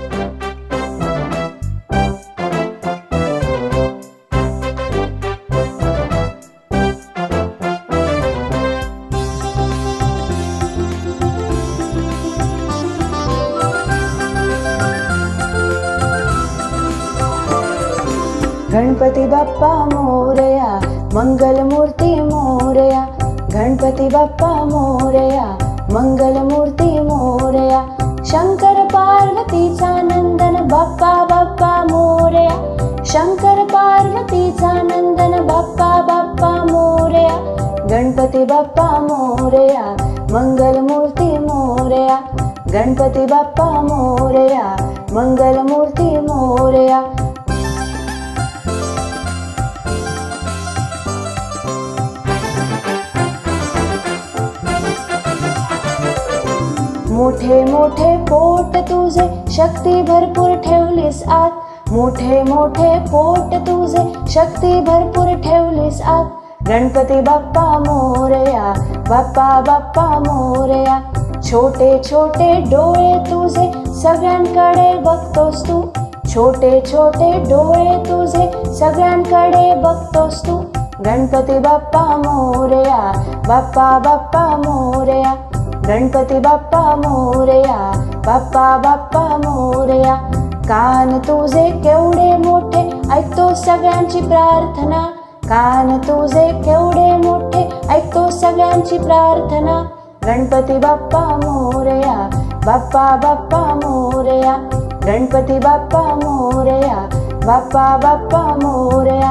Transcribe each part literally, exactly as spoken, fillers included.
गणपती बाप्पा मोरया, मंगल मूर्ती मोरया। गणपती बाप्पा मोरया, मंगल मूर्ती मोरया। शंकर पार्वतीचा नंदन बाप्पा बाप्पा मोरया। शंकर पार्वतीचा नंदन बाप्पा बाप्पा मोरया। गणपती बाप्पा मोरया, मंगल मूर्ती मोरया। गणपती बाप्पा मोरया, मंगल मूर्ती मोरया। मोठे मोठे पोट तुझे, शक्ती भरपूर ठेवलीस आत। मोठे मोठे पोट तुझे, शक्ती भरपूर ठेवलीस आत। गणपती बाप्पा मोरया, बाप्पा बाप्पा मोरया। छोटे छोटे डोळे तुझे, सगळ्यांकडे बघतोस तू। छोटे छोटे डोळे तुझे, सगळ्यांकडे बघतोस तू। गणपती बाप्पा मोरया, बाप्पा बाप्पा मोरया। गणपती बाप्पा मोरया, बाप्पा बाप्पा मोरया। कान तुझे केवढे मोठे, ऐकतो सगळ्यांची प्रार्थना। कान तुझे केवढे मोठे, ऐकतो सगळ्यांची प्रार्थना। गणपती बाप्पा मोरया, बाप्पा बाप्पा मोरया। गणपती बाप्पा मोरया, बाप्पा बाप्पा मोरया।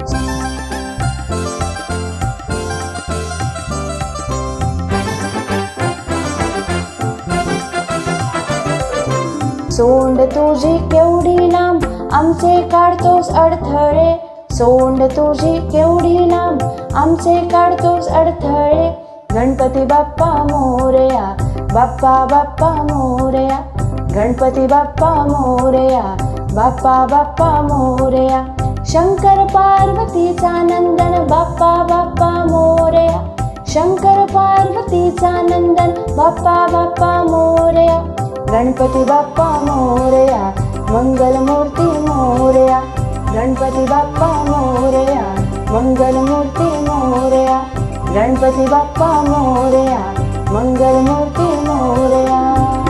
सोंड तुझी केवढी लांब, आमचे काढतोस अडथळे। सोंड तुझी केवढी लांब, आमचे काढतोस अडथळे। गणपती बाप्पा मोरया, बाप्पा बाप्पा मोरया। गणपती बाप्पा मोरया, बाप्पा बाप्पा मोरया। शंकर पार्वतीचा नंदन बाप्पा बाप्पा मोरया। शंकर पार्वतीचा नंदन बाप्पा बाप्पा मोरया। गणपती बाप्पा मोरया, मंगल मूर्ती मोरया। गणपती बाप्पा मोरया, मंगल मूर्ती मोरया। गणपती बाप्पा मोरया, मंगल मूर्ती मोरया।